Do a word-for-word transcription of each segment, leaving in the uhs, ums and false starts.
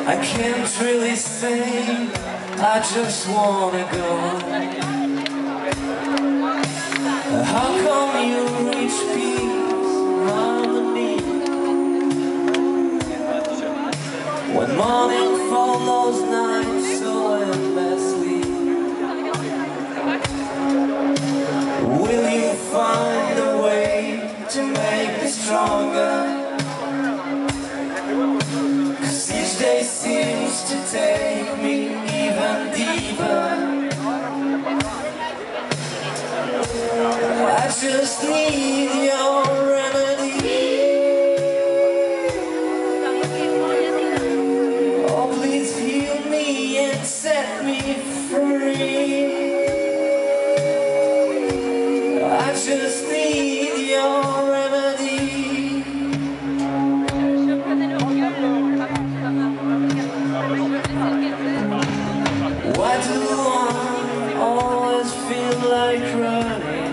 I can't really say, I just wanna go. How come you reach peace harmony when morning follows night so endlessly? Will you find a way to make me stronger? Cause each day seems to take me even deeper. I just need your remedy. Oh, please heal me and set me free. I just need your remedy. Why do I always feel like running?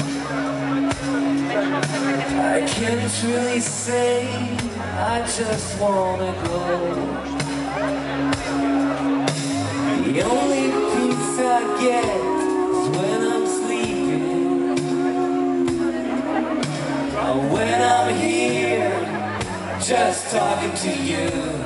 I can't really say, I just wanna go. The only peace I get is when I'm sleeping, or when I'm here just talking to you.